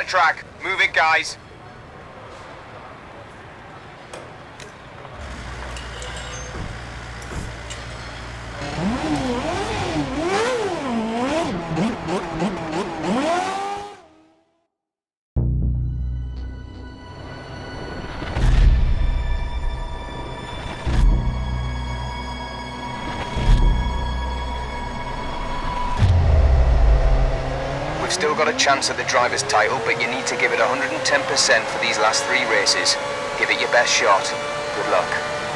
track. Move it, guys. We've still got a chance at the driver's title, but you need to give it 110% for these last 3 races. Give it your best shot. Good luck.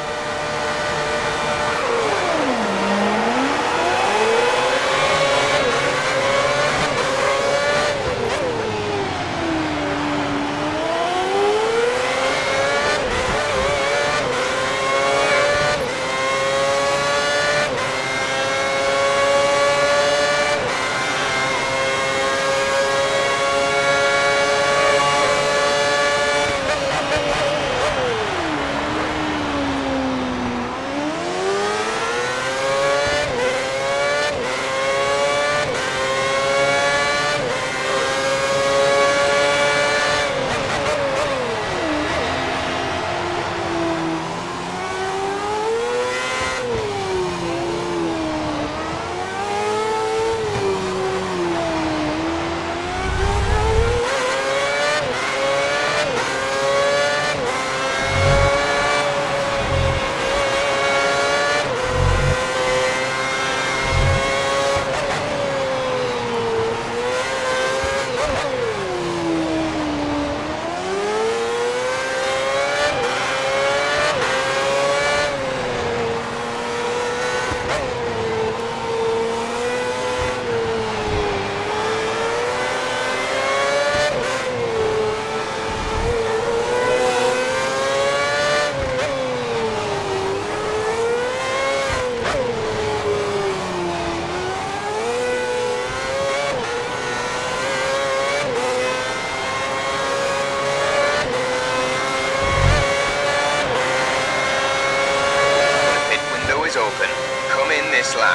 Open. Come in this lap.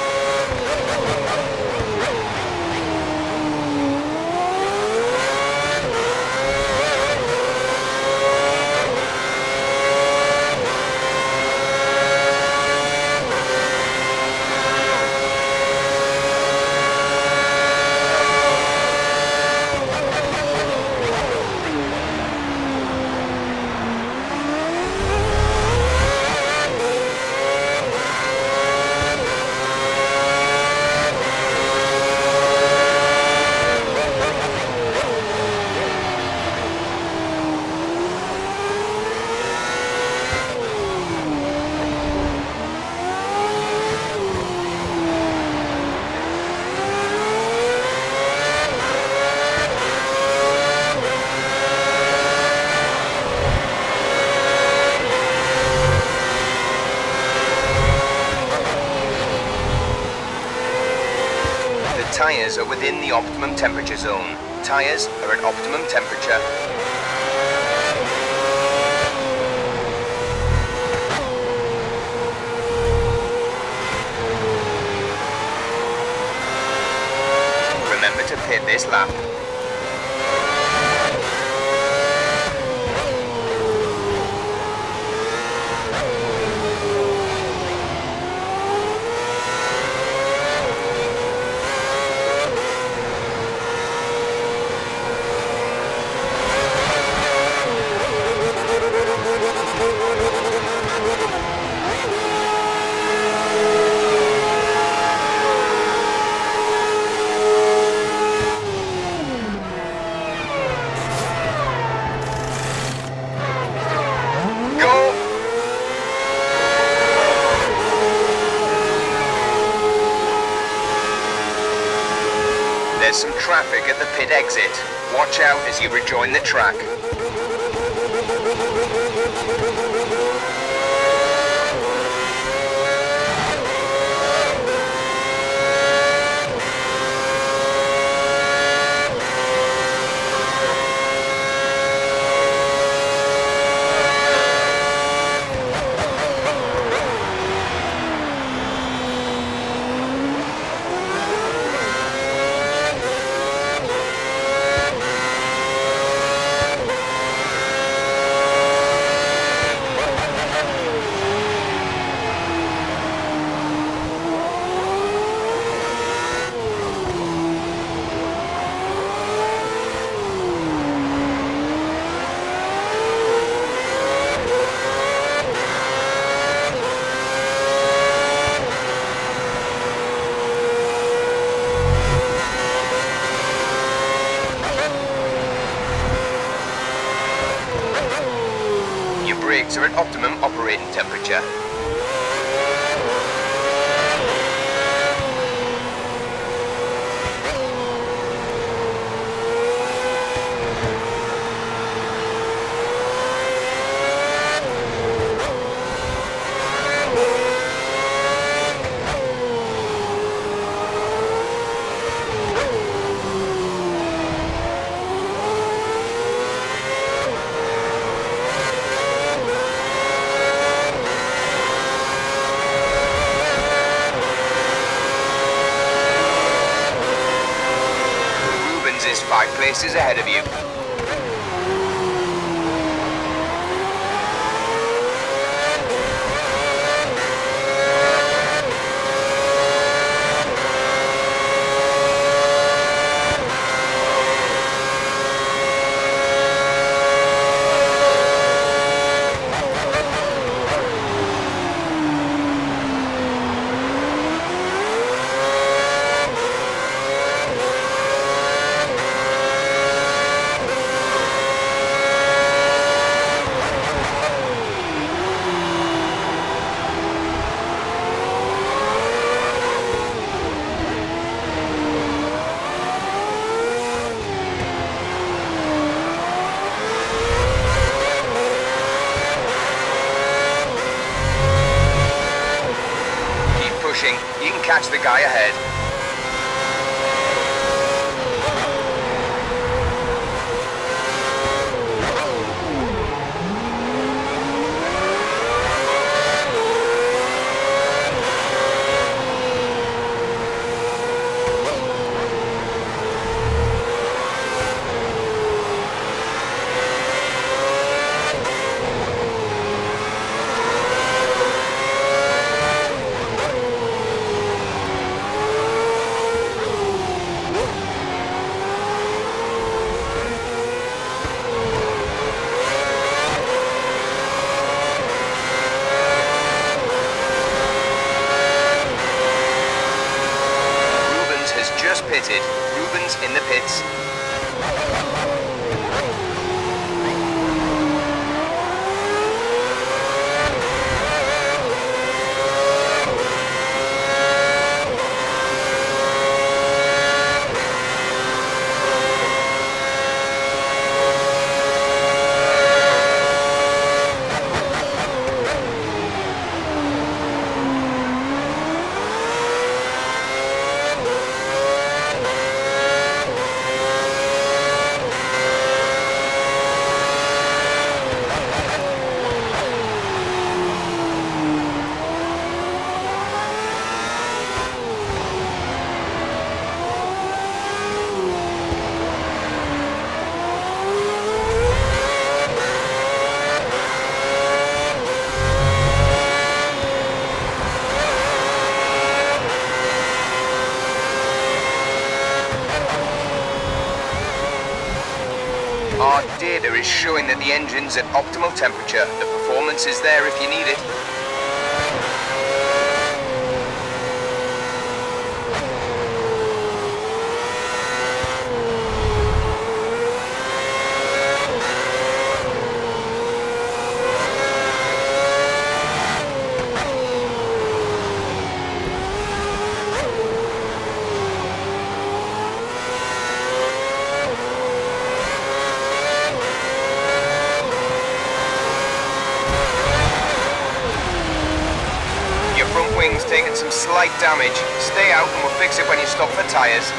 Tyres are within the optimum temperature zone. Tyres are at optimum temperature. Remember to pit this lap. There's some traffic at the pit exit. Watch out as you rejoin the track. brakes are at optimum operating temperature. Is 5 places ahead of you. You can catch the guy ahead. Just pitted. Rubens in the pits. Our data is showing that the engine's at optimal temperature. The performance is there if you need it. Wings taking some slight damage. Stay out and we'll fix it when you stop for tyres.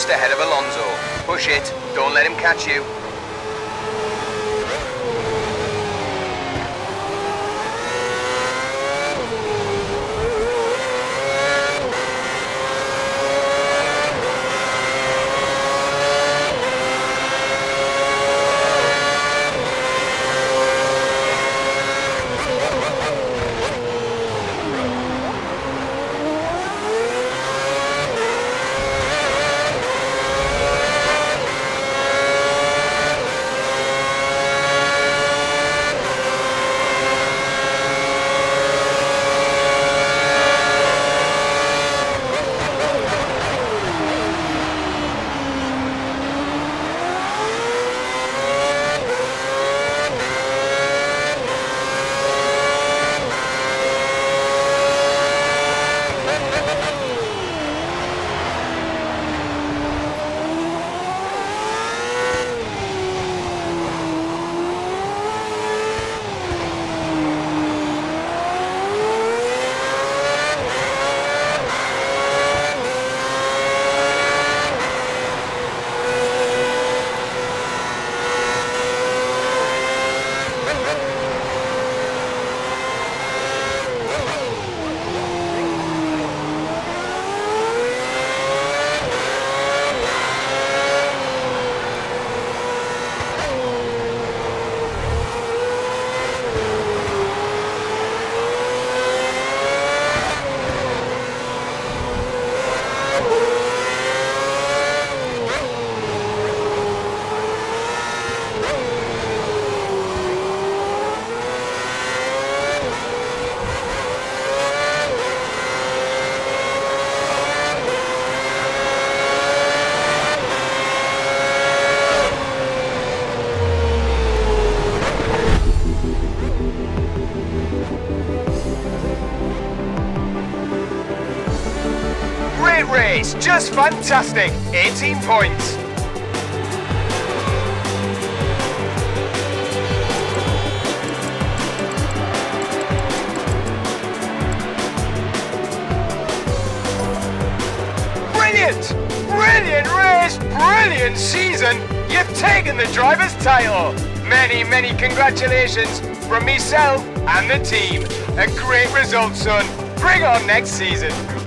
just ahead of Alonso. Push it, don't let him catch you. Race, just fantastic. 18 points. Brilliant! Brilliant race, brilliant season. You've taken the driver's title. Many, many congratulations from myself and the team. A great result, son. Bring on next season.